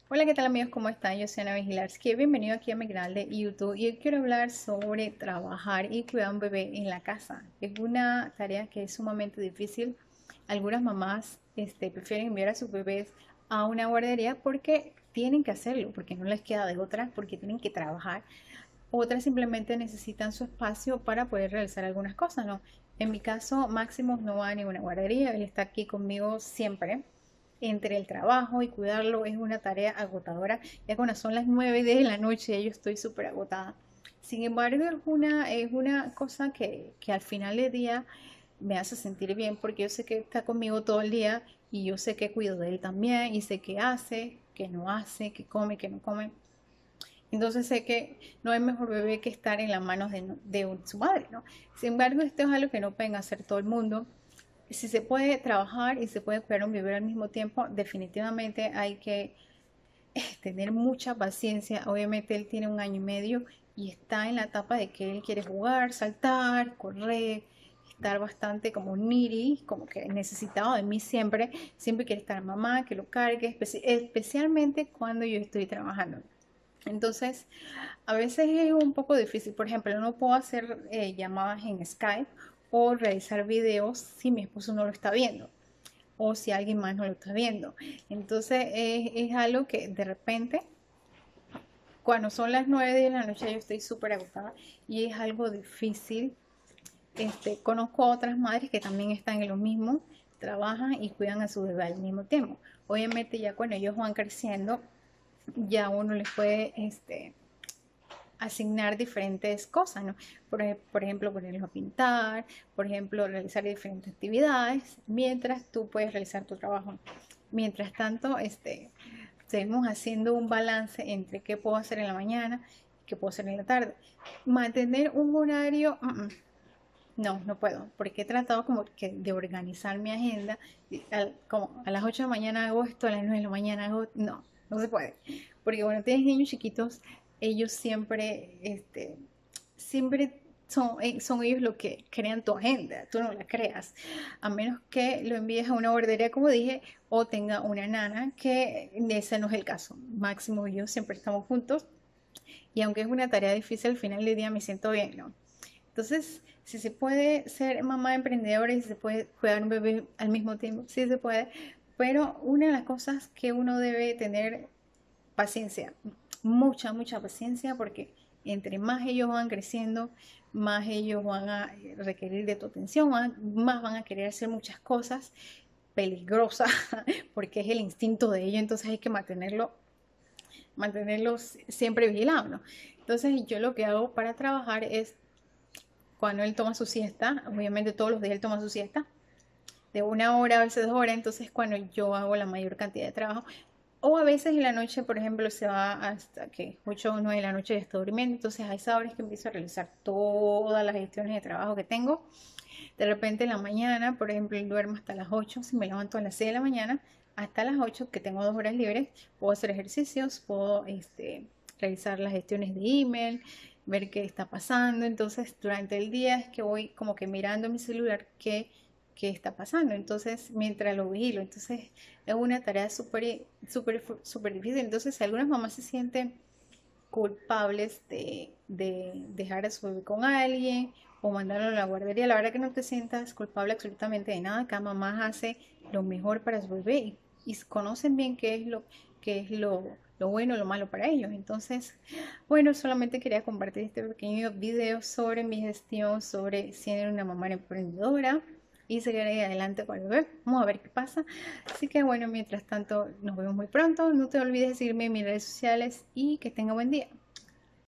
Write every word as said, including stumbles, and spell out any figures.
Hola, ¿qué tal amigos? ¿Cómo están? Yo soy Ana Vigilarsky. Bienvenido aquí a mi canal de YouTube y hoy quiero hablar sobre trabajar y cuidar a un bebé en la casa. Es una tarea que es sumamente difícil. Algunas mamás este, prefieren enviar a sus bebés a una guardería porque tienen que hacerlo, porque no les queda de otra, porque tienen que trabajar. Otras simplemente necesitan su espacio para poder realizar algunas cosas, ¿no? En mi caso, Máximo no va a ninguna guardería, él está aquí conmigo siempre. Entre el trabajo y cuidarlo es una tarea agotadora. Ya cuando son las nueve de la noche, yo estoy súper agotada. Sin embargo, es una, es una cosa que, que al final del día me hace sentir bien porque yo sé que está conmigo todo el día y yo sé que cuido de él también y sé qué hace, qué no hace, qué come, qué no come. Entonces sé que no hay mejor bebé que estar en las manos de, de su madre, ¿no? Sin embargo, esto es algo que no pueden hacer todo el mundo. Si se puede trabajar y se puede cuidar un bebé al mismo tiempo, definitivamente hay que eh, tener mucha paciencia. Obviamente él tiene un año y medio y está en la etapa de que él quiere jugar, saltar, correr, estar bastante como needy, como que necesitado de mí siempre. Siempre quiere estar mamá, que lo cargue, especi especialmente cuando yo estoy trabajando. Entonces, a veces es un poco difícil. Por ejemplo, no puedo hacer eh, llamadas en Skype o realizar videos si mi esposo no lo está viendo o si alguien más no lo está viendo. Entonces, es, es algo que de repente, cuando son las nueve de la noche, yo estoy súper agotada y es algo difícil. Este, conozco otras madres que también están en lo mismo, trabajan y cuidan a su bebé al mismo tiempo. Obviamente, ya cuando ellos van creciendo, ya uno les puede este, asignar diferentes cosas, ¿no? Por, por ejemplo, ponerlos a pintar, por ejemplo, realizar diferentes actividades, mientras tú puedes realizar tu trabajo. Mientras tanto, este, seguimos haciendo un balance entre qué puedo hacer en la mañana y qué puedo hacer en la tarde. Mantener un horario, uh -uh, no, no puedo, porque he tratado como que de organizar mi agenda, al, como a las ocho de la mañana hago esto, a las nueve de la mañana hago, no, no se puede, porque cuando tienes niños chiquitos, ellos siempre, este, siempre son, eh, son ellos los que crean tu agenda, tú no la creas, a menos que lo envíes a una guardería, como dije, o tenga una nana, que ese no es el caso. Máximo y yo siempre estamos juntos, y aunque es una tarea difícil, al final del día me siento bien, ¿no? Entonces, si se puede ser mamá emprendedora y si se puede cuidar un bebé al mismo tiempo, sí se puede. Pero una de las cosas que uno debe tener paciencia, mucha, mucha paciencia, porque entre más ellos van creciendo, más ellos van a requerir de tu atención, más van a querer hacer muchas cosas peligrosas, porque es el instinto de ellos, entonces hay que mantenerlo, mantenerlos siempre vigilados, ¿no? Entonces yo lo que hago para trabajar es cuando él toma su siesta, obviamente todos los días él toma su siesta, de una hora, a veces dos horas, entonces cuando yo hago la mayor cantidad de trabajo, o a veces en la noche, por ejemplo, se va hasta que ocho o nueve de la noche ya está durmiendo, entonces a esa hora es que empiezo a realizar todas las gestiones de trabajo que tengo. De repente en la mañana, por ejemplo, él duerme hasta las ocho, si me levanto a las seis de la mañana, hasta las ocho, que tengo dos horas libres, puedo hacer ejercicios, puedo este, realizar las gestiones de email, ver qué está pasando. Entonces, durante el día es que voy como que mirando mi celular qué, qué está pasando. Entonces, mientras lo vigilo, entonces es una tarea súper, súper, súper difícil. Entonces, algunas mamás se sienten culpables de, de dejar a su bebé con alguien o mandarlo a la guardería. La verdad que no te sientas culpable absolutamente de nada. Cada mamá hace lo mejor para su bebé y, y conocen bien qué es lo qué es lo, lo bueno, lo malo para ellos. Entonces, bueno, solamente quería compartir este pequeño video sobre mi gestión, sobre ser una mamá emprendedora y seguir adelante con el bebé. Vamos a ver qué pasa. Así que bueno, mientras tanto, nos vemos muy pronto. No te olvides de seguirme en mis redes sociales y que tenga buen día.